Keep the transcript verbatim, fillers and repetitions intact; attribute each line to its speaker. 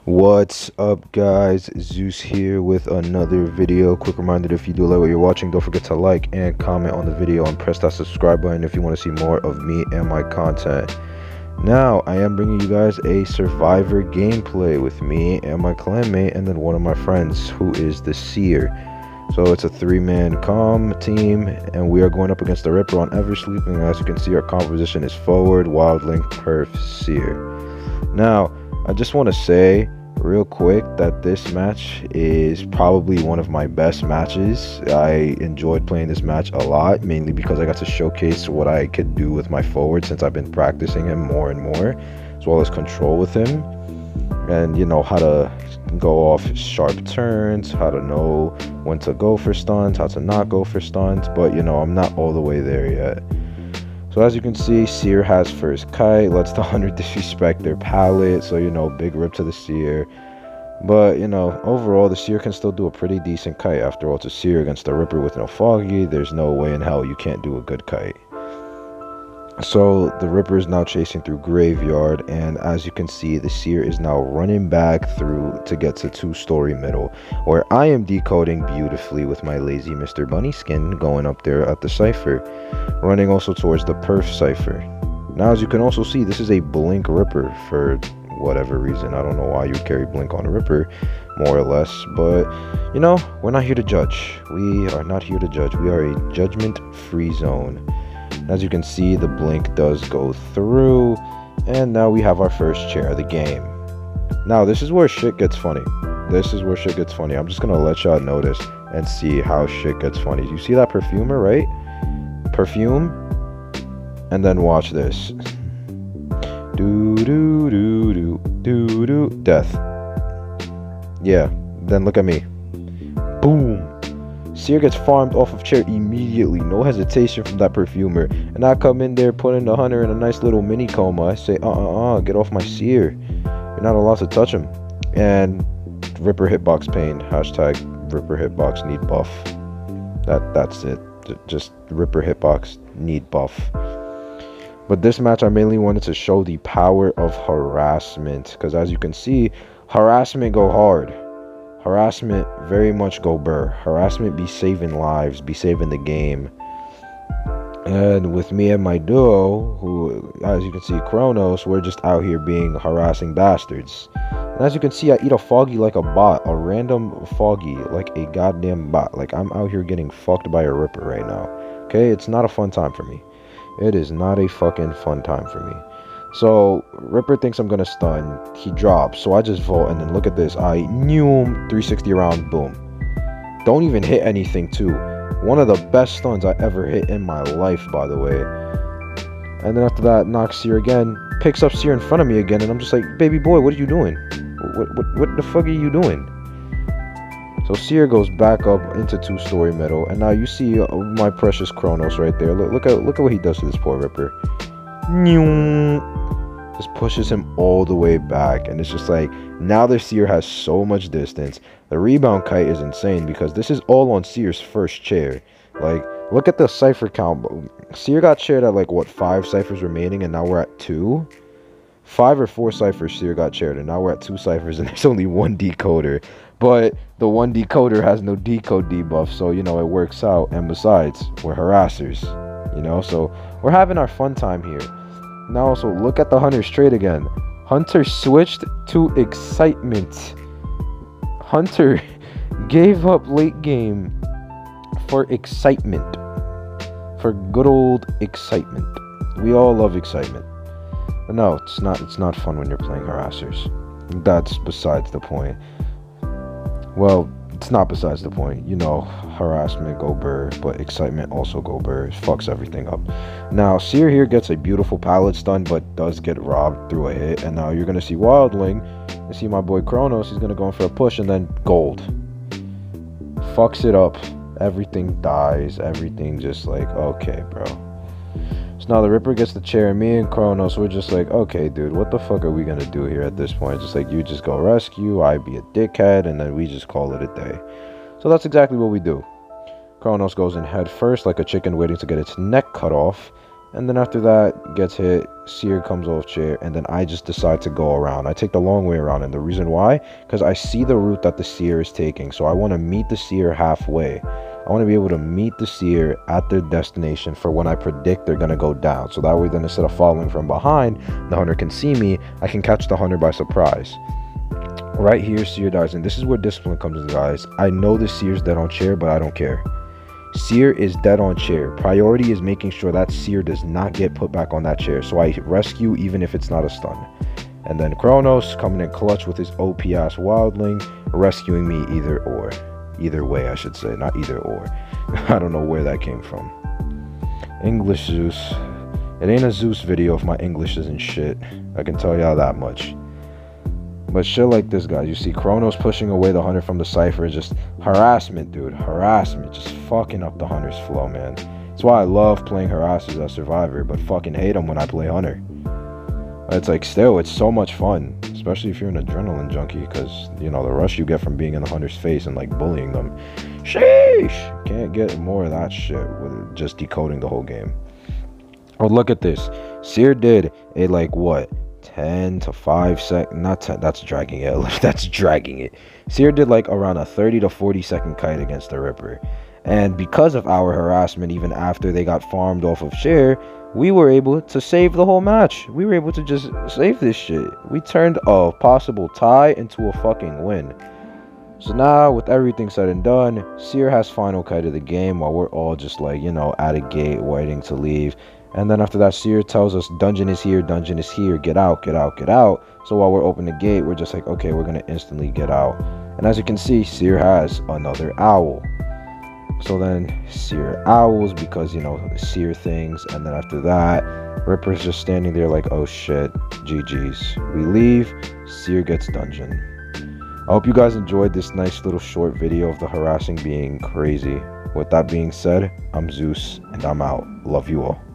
Speaker 1: What's up, guys? Zeus here with another video. Quick reminder, if you do like what you're watching, don't forget to like and comment on the video and press that subscribe button if you want to see more of me and my content. Now I am bringing you guys a Survivor gameplay with me and my clanmate and then one of my friends, who is the Seer. So it's a three-man comm team, and we are going up against the Ripper on Eversleep. And as you can see, our composition is forward, Wildling, Perf, Seer. Now I just want to say real quick that this match is probably one of my best matches. I enjoyed playing this match a lot, mainly because I got to showcase what I could do with my forward since I've been practicing him more and more, as well as control with him, and you know how to go off sharp turns, how to know when to go for stuns, how to not go for stuns. But you know, I'm not all the way there yet. So as you can see, Seer has first kite, lets the hunter disrespect their palette, so you know, big rip to the Seer. But you know, overall the Seer can still do a pretty decent kite. After all, it's a Seer against the Ripper with no foggy. There's no way in hell you can't do a good kite. So the Ripper is now chasing through Graveyard, and as you can see, the Seer is now running back through to get to two-story middle, where I am decoding beautifully with my lazy Mister Bunny skin going up there at the Cypher, running also towards the Perf Cypher. Now as you can also see, this is a Blink Ripper for whatever reason. I don't know why you would carry Blink on a Ripper, more or less, but you know, we're not here to judge. We are not here to judge. We are a judgment-free zone. As you can see, the blink does go through, and now we have our first chair of the game. Now this is where shit gets funny. This is where shit gets funny. I'm just gonna let y'all notice and see how shit gets funny. You see that perfumer, right? Perfume, and then watch this. Do do do do do do death. Yeah, then look at me. Boom. Seer gets farmed off of chair immediately, no hesitation from that perfumer, and I come in there putting the hunter in a nice little mini coma. I say, uh-uh-uh, get off my Seer. You're not allowed to touch him. And Ripper hitbox pain, hashtag Ripper hitbox need buff. That That's it, just Ripper hitbox need buff. But this match I mainly wanted to show the power of harassment, because as you can see, harassment go hard. Harassment very much go burr. Harassment be saving lives, be saving the game. And with me and my duo, who, as you can see, Kronos, we're just out here being harassing bastards. And as you can see, I eat a foggy like a bot. A random foggy like a goddamn bot. Like, I'm out here getting fucked by a Ripper right now. Okay? It's not a fun time for me. It is not a fucking fun time for me. So Ripper thinks I'm gonna stun, he drops, so I just vote, and then look at this, I knew him, three sixty around, boom. Don't even hit anything too. One of the best stuns I ever hit in my life, by the way. And then after that, knocks Seer again, picks up Seer in front of me again, and I'm just like, baby boy, what are you doing? What, what, what the fuck are you doing? So Seer goes back up into two-story middle, and now you see uh, my precious Kronos right there. Look, look at look at what he does to this poor Ripper. Just pushes him all the way back, and it's just like, now the Seer has so much distance. The rebound kite is insane because this is all on Seer's first chair. Like, look at the Cypher count. Seer got chaired at like what, five Cyphers remaining, and now we're at two? Five or four Cyphers Seer got chaired, and now we're at two Cyphers, and there's only one decoder. But the one decoder has no decode debuff, so you know, it works out. And besides, we're harassers, you know, so we're having our fun time here. Now also look at the Hunter's trade again. Hunter switched to excitement. Hunter gave up late game for excitement. For good old excitement. We all love excitement. But no, it's not it's not fun when you're playing harassers. That's besides the point. Well, it's not besides the point. You know, harassment go burr, but excitement also go burr. It fucks everything up. Now, Seer here gets a beautiful pallet stun, but does get robbed through a hit. And now you're going to see Wildling. You see my boy Kronos. He's going to go in for a push, and then gold. Fucks it up. Everything dies. Everything just like, okay, bro. So now the Ripper gets the chair, and me and Kronos, we're just like, okay, dude, what the fuck are we gonna do here at this point? Just like, you just go rescue, I be a dickhead, and then we just call it a day. So that's exactly what we do. Kronos goes in head first like a chicken waiting to get its neck cut off. And then after that, gets hit, Seer comes off chair, and then I just decide to go around. I take the long way around, and the reason why? Because I see the route that the Seer is taking, so I want to meet the Seer halfway. I want to be able to meet the Seer at their destination for when I predict they're going to go down. So that way, then instead of following from behind, the hunter can see me, I can catch the hunter by surprise. Right here, Seer dies, and this is where discipline comes in, guys. I know the Seer's dead on chair, but I don't care. Seer is dead on chair. Priority is making sure that Seer does not get put back on that chair. So I rescue even if it's not a stun. And then Chronos coming in clutch with his O P ass Wildling, rescuing me either or. Either way, I should say, not either or. I don't know where that came from. English Zeus. It ain't a Zeus video if my English isn't shit. I can tell y'all that much. But shit like this, guys, you see Chronos pushing away the hunter from the Cypher, just harassment, dude, harassment, just fucking up the hunter's flow, man. That's why I love playing harassers as Survivor, but fucking hate them when I play hunter. It's like, still, it's so much fun, especially if you're an adrenaline junkie, because, you know, the rush you get from being in the hunter's face and, like, bullying them. Sheesh! Can't get more of that shit with just decoding the whole game. Oh, look at this. Seer did a, like, what? ten to five sec, not ten, that's dragging it, that's dragging it. Seer did like around a thirty to forty second kite against the Ripper. And because of our harassment, even after they got farmed off of chair, we were able to save the whole match. We were able to just save this shit. We turned a possible tie into a fucking win. So now, with everything said and done, Seer has final kite of the game while we're all just like, you know, at a gate waiting to leave. And then after that, Seer tells us, dungeon is here, dungeon is here, get out, get out, get out. So while we're opening the gate, we're just like, okay, we're going to instantly get out. And as you can see, Seer has another owl. So then Seer owls because, you know, Seer things. And then after that, Ripper's just standing there like, oh shit, G G's. We leave, Seer gets dungeon. I hope you guys enjoyed this nice little short video of the harassing being crazy. With that being said, I'm Zeus, and I'm out. Love you all.